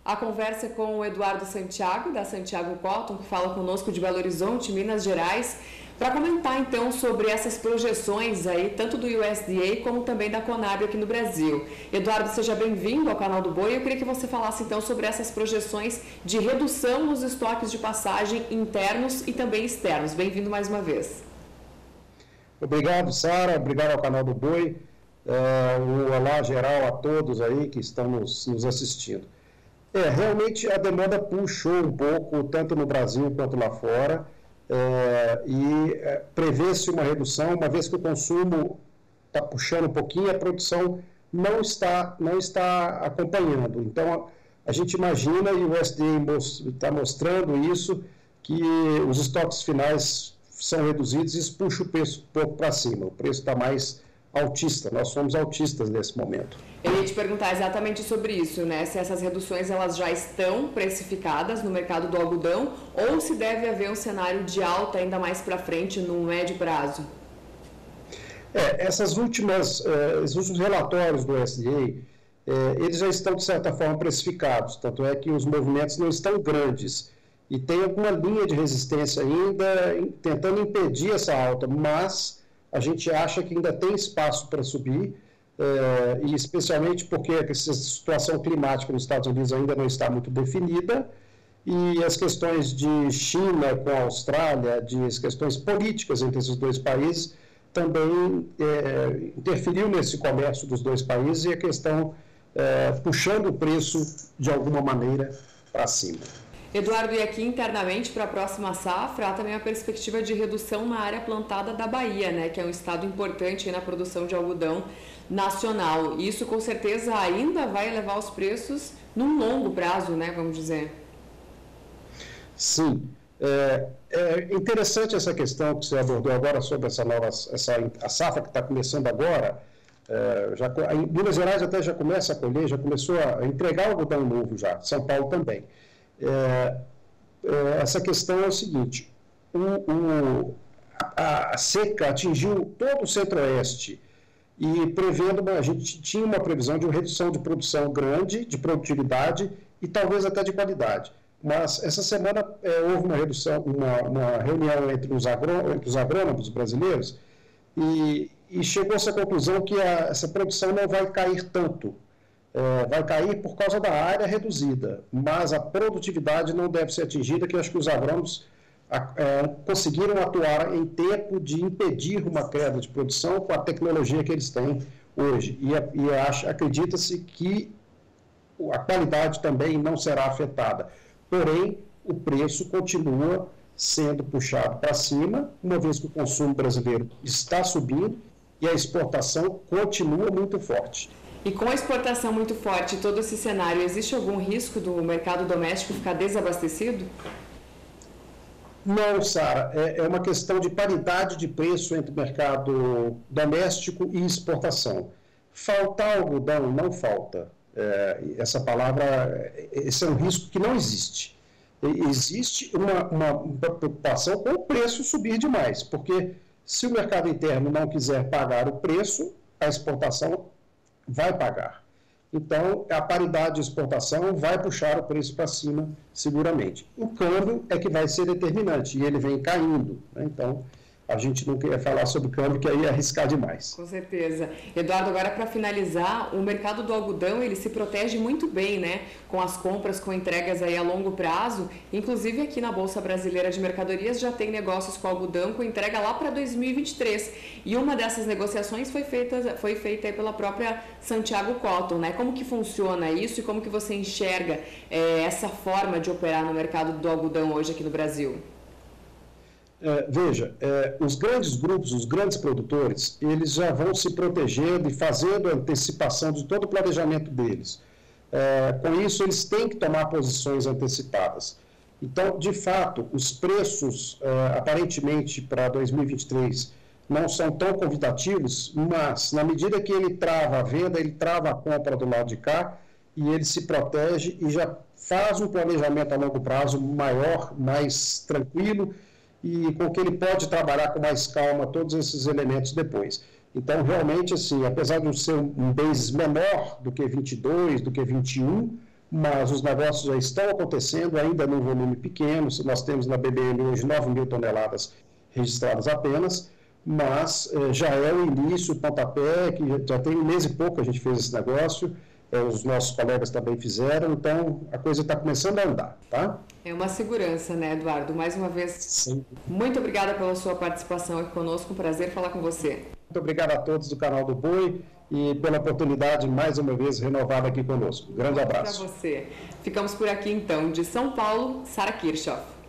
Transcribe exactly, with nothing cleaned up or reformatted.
A conversa é com o Eduardo Santiago, da Santiago Cotton, que fala conosco de Belo Horizonte, Minas Gerais, para comentar então sobre essas projeções aí, tanto do U S D A como também da Conab aqui no Brasil. Eduardo, seja bem-vindo ao canal do Boi. Eu queria que você falasse então sobre essas projeções de redução nos estoques de passagem internos e também externos. Bem-vindo mais uma vez. Obrigado, Sara. Obrigado ao canal do Boi. É, um olá geral a todos aí que estão nos, nos assistindo. É, realmente a demanda puxou um pouco, tanto no Brasil quanto lá fora, é, e é, prevê-se uma redução, uma vez que o consumo está puxando um pouquinho, a produção não está, não está acompanhando. Então, a, a gente imagina, e o U S D A está mostrando isso, que os estoques finais são reduzidos e isso puxa o preço um pouco para cima. O preço está mais altista, nós somos autistas nesse momento. Eu ia te perguntar exatamente sobre isso, né? Se essas reduções elas já estão precificadas no mercado do algodão ou se deve haver um cenário de alta ainda mais para frente no médio prazo? É, essas últimas, eh, os últimos relatórios do U S D A, eh, eles já estão de certa forma precificados, tanto é que os movimentos não estão grandes e tem alguma linha de resistência ainda tentando impedir essa alta, mas a gente acha que ainda tem espaço para subir, eh, e especialmente porque essa situação climática nos Estados Unidos ainda não está muito definida, e as questões de China com a Austrália, de as questões políticas entre esses dois países, também eh, interferiu nesse comércio dos dois países e a questão eh, puxando o preço de alguma maneira para cima. Eduardo, e aqui internamente para a próxima safra, há também a perspectiva de redução na área plantada da Bahia, né, que é um estado importante na produção de algodão nacional. Isso com certeza ainda vai elevar os preços num longo prazo, né, vamos dizer. Sim. É, é interessante essa questão que você abordou agora sobre essa nova essa, a safra que está começando agora. É, já, em Minas Gerais até já começa a colher, já começou a entregar algodão novo já, São Paulo também. É, é, essa questão é o seguinte, o, o, a, a seca atingiu todo o centro-oeste e prevendo, uma, a gente tinha uma previsão de uma redução de produção grande, de produtividade e talvez até de qualidade. Mas essa semana é, houve uma redução, uma, uma reunião entre os, agrô, entre os agrônomos brasileiros e, e chegou-se à conclusão que a, essa produção não vai cair tanto. É, vai cair por causa da área reduzida, mas a produtividade não deve ser atingida, que eu acho que os agrônomos é, conseguiram atuar em tempo de impedir uma queda de produção com a tecnologia que eles têm hoje. E, e acredita-se que a qualidade também não será afetada. Porém, o preço continua sendo puxado para cima, uma vez que o consumo brasileiro está subindo e a exportação continua muito forte. E com a exportação muito forte, todo esse cenário, existe algum risco do mercado doméstico ficar desabastecido? Não, Sara, é, é uma questão de paridade de preço entre mercado doméstico e exportação. Faltar algodão não falta. É, essa palavra, esse é um risco que não existe. Existe uma, uma preocupação com o preço subir demais, porque se o mercado interno não quiser pagar o preço, a exportação vai pagar. Então, a paridade de exportação vai puxar o preço para cima, seguramente. O câmbio é que vai ser determinante, e ele vem caindo, né? Então, a gente não queria falar sobre câmbio, que aí é arriscar demais. Com certeza. Eduardo, agora para finalizar, o mercado do algodão, ele se protege muito bem, né? Com as compras, com entregas aí a longo prazo. Inclusive aqui na Bolsa Brasileira de Mercadorias já tem negócios com algodão com entrega lá para dois mil e vinte e três. E uma dessas negociações foi feita, foi feita aí pela própria Santiago Cotton, né? Como que funciona isso e como que você enxerga é, essa forma de operar no mercado do algodão hoje aqui no Brasil? É, veja, é, os grandes grupos, os grandes produtores, eles já vão se protegendo e fazendo a antecipação de todo o planejamento deles. É, com isso, eles têm que tomar posições antecipadas. Então, de fato, os preços, é, aparentemente, para dois mil e vinte e três não são tão convidativos, mas, na medida que ele trava a venda, ele trava a compra do lado de cá e ele se protege e já faz um planejamento a longo prazo maior, mais tranquilo, e com que ele pode trabalhar com mais calma todos esses elementos depois. Então, realmente, assim, apesar de ser um base menor do que vinte e dois, do que vinte e um, mas os negócios já estão acontecendo, ainda num volume pequeno. Nós temos na B B L hoje nove mil toneladas registradas apenas, mas eh, já é o início, o pontapé, que já tem um mês e pouco a gente fez esse negócio, eh, os nossos colegas também fizeram, então a coisa está começando a andar, tá? É uma segurança, né, Eduardo? Mais uma vez, Sim. Muito obrigada pela sua participação aqui conosco, um prazer falar com você. Muito obrigado a todos do canal do Boi e pela oportunidade, mais uma vez, renovada aqui conosco. Grande abraço. Para você. Ficamos por aqui, então. De São Paulo, Sara Kirchhoff.